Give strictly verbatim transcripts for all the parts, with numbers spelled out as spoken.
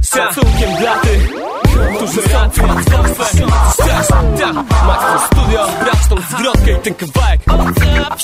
z szacunkiem dla tych, którzy są tu łatwowce. Tak, tak, Max Studio, brać tą zwrotkę i ten kawałek od zawsze.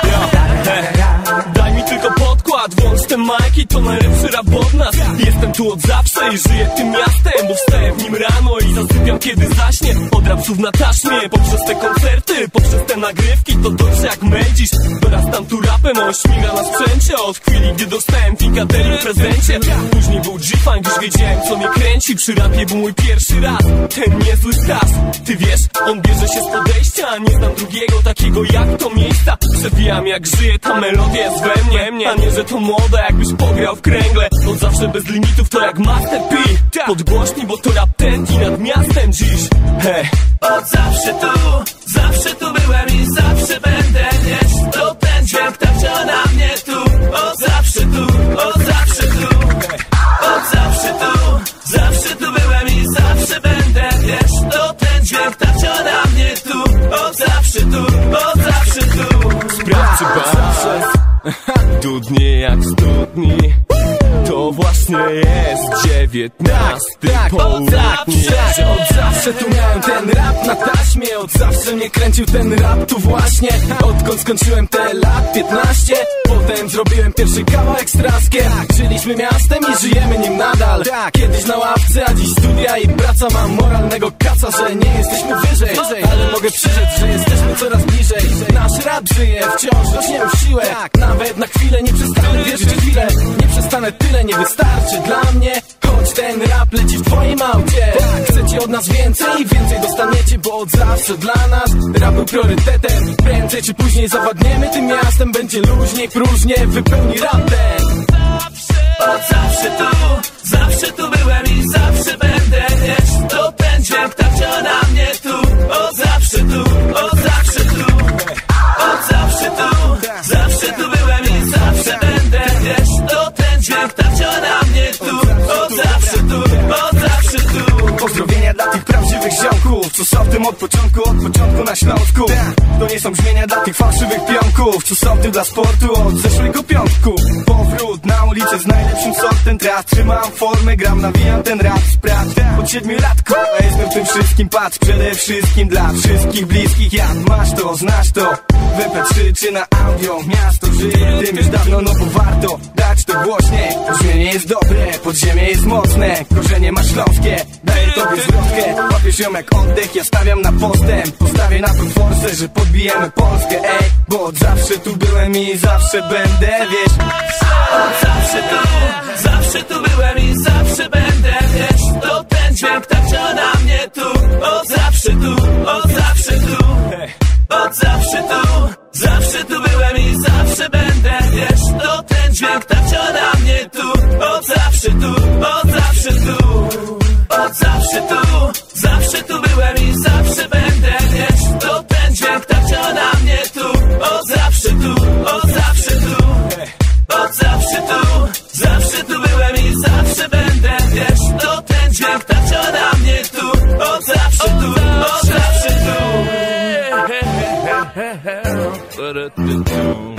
Daj mi tylko podkład, włącz te majki, to najlepszy rap od nas. Jestem tu od zawsze i żyję tym miastem, bo wstaję w nim rano i zasypiam kiedy zaśnie. Od rapsów na taśmie, poprzez te koncerty, poprzez te nagrywki, to dobrze jak mędzisz. Dorastam tu rapem, on śmiga na sprzęcie. Od chwili, gdy dostałem Finkadeli w prezencie. Później był G-Funk, już wiedziałem co mnie kręci. Przy rapie był mój pierwszy raz, ten niezły stas. Ty wiesz, on bierze się z podejścia, nie znam drugiego takiego jak to miejsca. Przewijam jak żyje, ta melodia jest we mnie, a nie, że to moda, jakbyś pograł w kręgle. Od zawsze bez limitów, to jak Master P. Podgłośnij, bo to rap tętni nad miastem dziś. Hej. Od zawsze tu, zawsze tu byłem i zawsze będę. Wiesz, to ten dźwięk tak działa na mnie tu. Od zawsze tu, od zawsze tu. Od zawsze tu, zawsze tu byłem i zawsze będę. Wiesz, to ten dźwięk tak działa na mnie tu. Od zawsze tu, od zawsze tu. Sprawdź czy zawsze dudnie jak studni. To właśnie jest dziewiętnasty tak, południe. Że od zawsze tu miałem ten rap na taśmie. Od zawsze mnie kręcił ten rap tu właśnie. Odkąd skończyłem te lat piętnaście, potem zrobiłem pierwszy kawałek z Traskiem. Żyliśmy miastem i żyjemy nim nadal. Kiedyś na ławce, a dziś studia i praca. Mam moralnego kaca, że nie jesteśmy wyżej, ale mogę przyrzec, że jesteśmy coraz bliżej. Nasz rap żyje, wciąż rośnie w siłę. Nawet na chwilę nie przestanę wierzyć w chwilę. Nie przestanę, tyle nie wystarczy dla mnie. Choć ten rap leci w twoim aucie. Chcecie od nas więcej i więcej dostaniecie, bo od zawsze dla nas rap był priorytetem. Prędzej czy później zawładniemy tym miastem. Będzie luźniej, próżnie, wypełni rap ten. Od zawsze tu, zawsze tu byłem i zawsze będę. Wiesz, to ten dźwięk tak działa na mnie tu. Od zawsze tu, od zawsze tu. Od zawsze tu, zawsze tu byłem i zawsze będę. Wiesz, to ten dźwięk tak działa na mnie tu. Od zawsze tu, od zawsze tu. Pozdrowienia dla tych prawdziwych ziomków, co są w tym od początku, od początku na Śląsku. To nie są brzmienia dla tych fałszywych pionków, co są w tym dla sportu od zeszłego piątku. Powrót na ulicę z najlepszym sortem traf. Trzymam formę, gram, nawijam ten rap. Sprawdź, od siedmiu lat kurwa jestem w tym wszystkim. Patrz przede wszystkim dla wszystkich bliskich. Jak masz to, znasz to, w em pe trzy czy na audio. Miasto żyje tym już dawno, no bo warto dać to głośniej. Brzmienie jest dobre, podziemie jest mocne. Korzenie ma śląskie, daję tobie zwrotkę. Łapiesz ją jak oddech, ja stawiam na postęp. Postawię na to forsę, że podbijemy Polskę, ej. Bo od zawsze tu byłem i zawsze będę, wiesz. Od zawsze tu, zawsze tu byłem i zawsze będę. Wiesz, to ten dźwięk tak działa na mnie tu. Od zawsze tu, od zawsze tu. Od zawsze tu, zawsze tu byłem i zawsze będę. Wiesz, to ten dźwięk tak działa na mnie tu. Od zawsze tu, od zawsze tu. Od zawsze tu, zawsze tu byłem i zawsze będę. Wiesz, to ten dźwięk tak działa na mnie tu. Od zawsze tu, od zawsze tu. Od zawsze tu, zawsze tu byłem i zawsze będę. Wiesz, to ten dźwięk tak działa na mnie tu. Od zawsze tu, od zawsze tu.